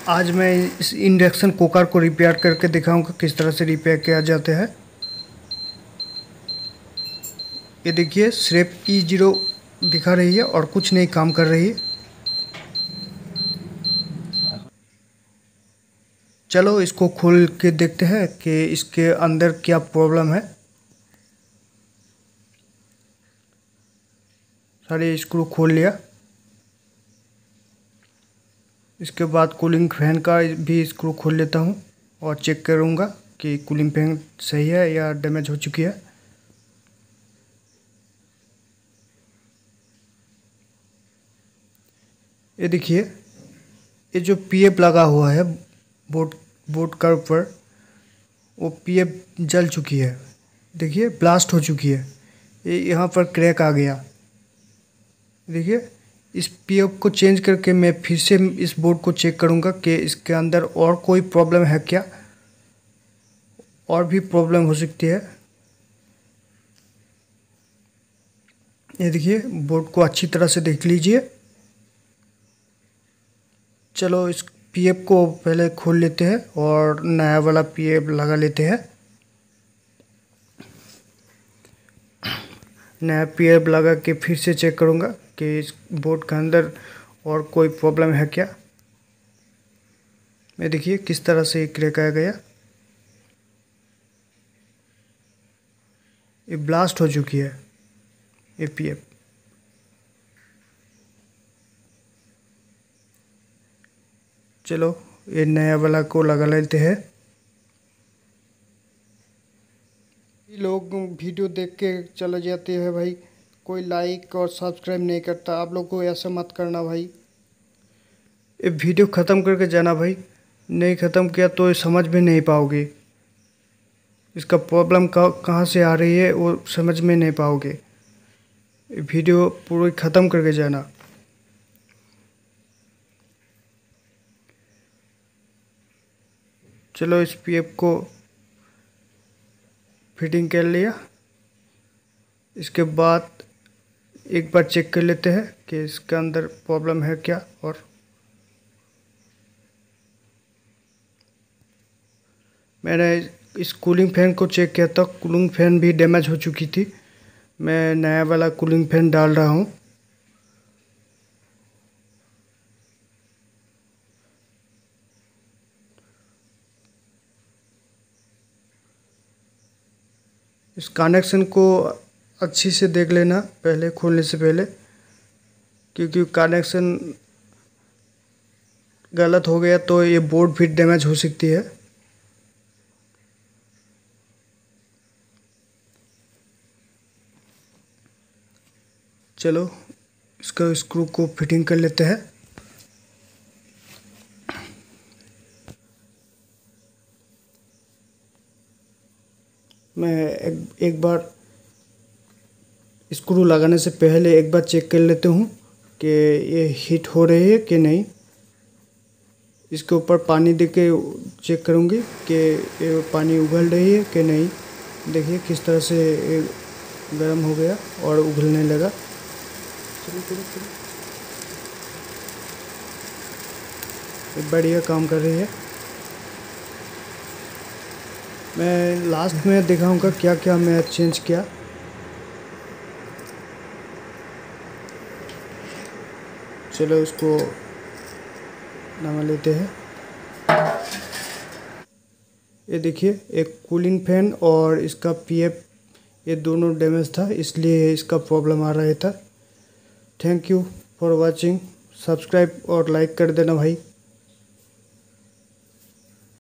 आज मैं इस इंडक्शन कुकर को रिपेयर करके दिखाऊंगा किस तरह से रिपेयर किया जाता है। ये देखिए सिर्फ E0 दिखा रही है और कुछ नहीं काम कर रही है। चलो इसको खोल के देखते हैं कि इसके अंदर क्या प्रॉब्लम है। सारे स्क्रू खोल लिया। इसके बाद कूलिंग फैन का भी स्क्रू खोल लेता हूँ और चेक करूँगा कि कूलिंग फैन सही है या डैमेज हो चुकी है। ये देखिए, ये जो पीएफ लगा हुआ है बोर्ड का ऊपर, वो पीएफ जल चुकी है। देखिए ब्लास्ट हो चुकी है। ये यहाँ पर क्रैक आ गया। देखिए इस पीएफ को चेंज करके मैं फिर से इस बोर्ड को चेक करूँगा कि इसके अंदर और कोई प्रॉब्लम है क्या, और भी प्रॉब्लम हो सकती है। ये देखिए बोर्ड को अच्छी तरह से देख लीजिए। चलो इस पीएफ को पहले खोल लेते हैं और नया वाला पीएफ लगा लेते हैं। नया पीएफ लगा के फिर से चेक करूँगा कि इस बोर्ड के अंदर और कोई प्रॉब्लम है क्या। मैं देखिए किस तरह से क्रैक आ गया। ये ब्लास्ट हो चुकी है ये पीएफ। चलो ये नया वाला को लगा लेते हैं। लोग वीडियो देख के चले जाते हैं भाई, कोई लाइक और सब्सक्राइब नहीं करता। आप लोग को ऐसा मत करना भाई। ये वीडियो ख़त्म करके जाना भाई, नहीं ख़त्म किया तो समझ में नहीं पाओगे इसका प्रॉब्लम कहाँ से आ रही है, वो समझ में नहीं पाओगे। वीडियो पूरी ख़त्म करके जाना। चलो इस पीएफ को फिटिंग कर लिया। इसके बाद एक बार चेक कर लेते हैं कि इसके अंदर प्रॉब्लम है क्या। और मैंने इस कूलिंग फैन को चेक किया था, कूलिंग फैन भी डैमेज हो चुकी थी। मैं नया वाला कूलिंग फैन डाल रहा हूँ। इस कनेक्शन को अच्छी से देख लेना पहले खोलने से पहले, क्योंकि कनेक्शन गलत हो गया तो ये बोर्ड भी डैमेज हो सकती है। चलो इसका स्क्रू को फिटिंग कर लेते हैं। मैं एक बार स्क्रू लगाने से पहले एक बार चेक कर लेता हूँ कि ये हीट हो रही है कि नहीं। इसके ऊपर पानी दे के चेक करूँगी कि ये पानी उबल रही है कि नहीं। देखिए किस तरह से ये गर्म हो गया और उबलने लगा। चलो चलो चलो, ये बढ़िया काम कर रही है। मैं लास्ट में दिखाऊंगा क्या क्या मैं चेंज किया। चलो इसको लगा लेते हैं। ये देखिए एक कूलिंग फैन और इसका पीएफ ये दोनों डैमेज था, इसलिए इसका प्रॉब्लम आ रहा था। Thank you for watching. Subscribe और लाइक कर देना भाई।